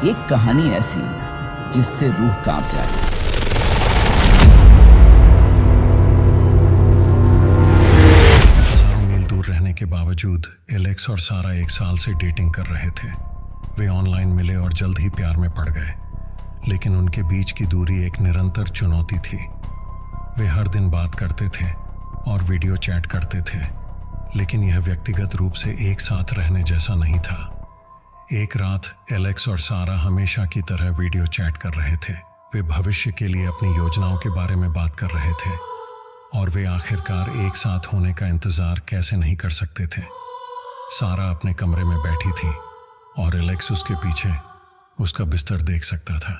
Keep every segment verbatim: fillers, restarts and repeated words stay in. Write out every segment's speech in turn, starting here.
एक कहानी ऐसी जिससे रूह कांप जाए। हजारों मील दूर रहने के बावजूद एलेक्स और सारा एक साल से डेटिंग कर रहे थे। वे ऑनलाइन मिले और जल्द ही प्यार में पड़ गए, लेकिन उनके बीच की दूरी एक निरंतर चुनौती थी। वे हर दिन बात करते थे और वीडियो चैट करते थे, लेकिन यह व्यक्तिगत रूप से एक साथ रहने जैसा नहीं था। एक रात एलेक्स और सारा हमेशा की तरह वीडियो चैट कर रहे थे। वे भविष्य के लिए अपनी योजनाओं के बारे में बात कर रहे थे और वे आखिरकार एक साथ होने का इंतजार कैसे नहीं कर सकते थे। सारा अपने कमरे में बैठी थी और एलेक्स उसके पीछे उसका बिस्तर देख सकता था।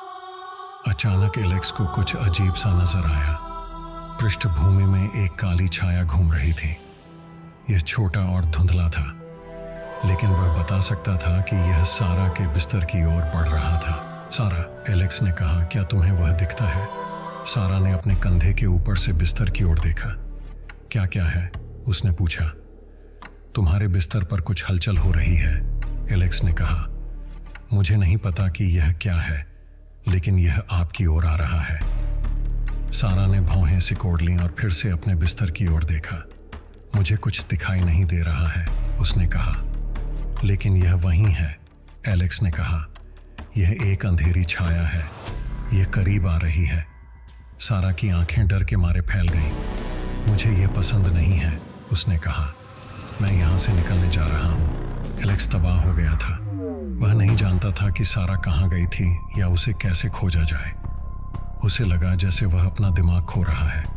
अचानक एलेक्स को कुछ अजीब सा नजर आया। पृष्ठभूमि में एक काली छाया घूम रही थी। यह छोटा और धुंधला था, लेकिन वह बता सकता था कि यह सारा के बिस्तर की ओर बढ़ रहा था। सारा, एलेक्स ने कहा, क्या तुम्हें वह दिखता है? सारा ने अपने कंधे के ऊपर से बिस्तर की ओर देखा। क्या क्या है? उसने पूछा। तुम्हारे बिस्तर पर कुछ हलचल हो रही है, एलेक्स ने कहा। मुझे नहीं पता कि यह क्या है, लेकिन यह आपकी ओर आ रहा है। सारा ने भौहें सिकोड़ लीं और फिर से अपने बिस्तर की ओर देखा। मुझे कुछ दिखाई नहीं दे रहा है, उसने कहा। लेकिन यह वही है, एलेक्स ने कहा। यह एक अंधेरी छाया है, यह करीब आ रही है। सारा की आंखें डर के मारे फैल गईं। मुझे यह पसंद नहीं है, उसने कहा। मैं यहां से निकलने जा रहा हूं। एलेक्स तबाह हो गया था। वह नहीं जानता था कि सारा कहां गई थी या उसे कैसे खोजा जाए। उसे लगा जैसे वह अपना दिमाग खो रहा है।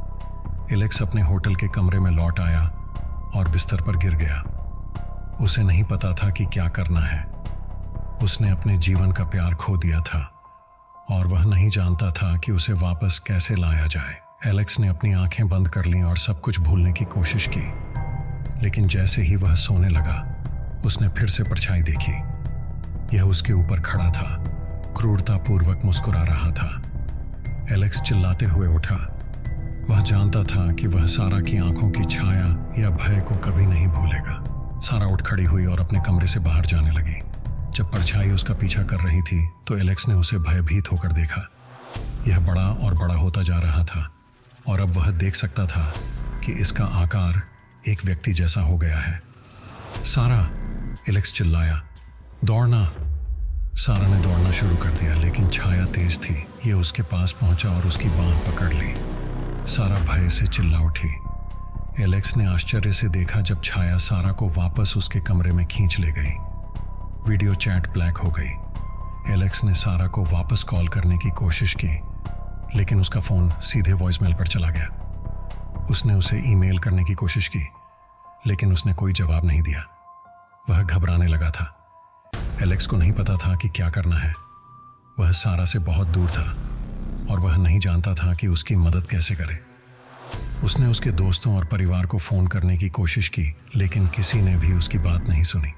एलेक्स अपने होटल के कमरे में लौट आया और बिस्तर पर गिर गया। उसे नहीं पता था कि क्या करना है। उसने अपने जीवन का प्यार खो दिया था और वह नहीं जानता था कि उसे वापस कैसे लाया जाए। एलेक्स ने अपनी आंखें बंद कर लीं और सब कुछ भूलने की कोशिश की, लेकिन जैसे ही वह सोने लगा, उसने फिर से परछाई देखी। यह उसके ऊपर खड़ा था, क्रूरतापूर्वक मुस्कुरा रहा था। एलेक्स चिल्लाते हुए उठा। वह जानता था कि वह सारा की आंखों की छाया या भय को कभी नहीं भूलेगा। सारा उठ खड़ी हुई और अपने कमरे से बाहर जाने लगी। जब परछाई उसका पीछा कर रही थी तो एलेक्स ने उसे भयभीत होकर देखा। यह बड़ा और बड़ा होता जा रहा था और अब वह देख सकता था कि इसका आकार एक व्यक्ति जैसा हो गया है। सारा, एलेक्स चिल्लाया, दौड़ना। सारा ने दौड़ना शुरू कर दिया, लेकिन छाया तेज थी। यह उसके पास पहुंचा और उसकी बांह पकड़ ली। सारा भय से चिल्ला उठी। एलेक्स ने आश्चर्य से देखा जब छाया सारा को वापस उसके कमरे में खींच ले गई। वीडियो चैट ब्लैक हो गई। एलेक्स ने सारा को वापस कॉल करने की कोशिश की, लेकिन उसका फोन सीधे वॉइसमेल पर चला गया। उसने उसे ईमेल करने की कोशिश की, लेकिन उसने कोई जवाब नहीं दिया। वह घबराने लगा था। एलेक्स को नहीं पता था कि क्या करना है। वह सारा से बहुत दूर था और वह नहीं जानता था कि उसकी मदद कैसे करे। उसने उसके दोस्तों और परिवार को फोन करने की कोशिश की, लेकिन किसी ने भी उसकी बात नहीं सुनी।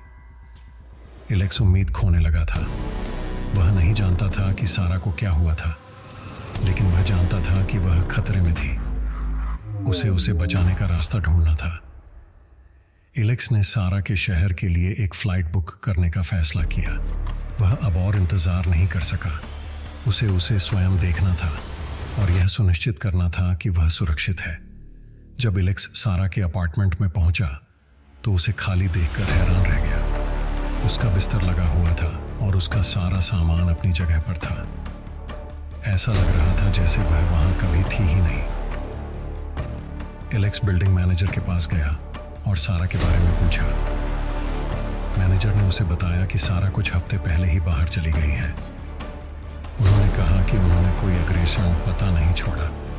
एलेक्स उम्मीद खोने लगा था। वह नहीं जानता था कि सारा को क्या हुआ था, लेकिन वह जानता था कि वह खतरे में थी। उसे उसे बचाने का रास्ता ढूंढना था। एलेक्स ने सारा के शहर के लिए एक फ्लाइट बुक करने का फैसला किया। वह अब और इंतजार नहीं कर सका। उसे उसे स्वयं देखना था और यह सुनिश्चित करना था कि वह सुरक्षित है। जब एलेक्स सारा के अपार्टमेंट में पहुंचा तो उसे खाली देखकर हैरान रह गया। उसका बिस्तर लगा हुआ था और उसका सारा सामान अपनी जगह पर था। ऐसा लग रहा था जैसे वह वहां कभी थी ही नहीं। एलेक्स बिल्डिंग मैनेजर के पास गया और सारा के बारे में पूछा। मैनेजर ने उसे बताया कि सारा कुछ हफ्ते पहले ही बाहर चली गई है। उन्होंने कहा कि उन्होंने कोई अग्रेषण पता नहीं छोड़ा।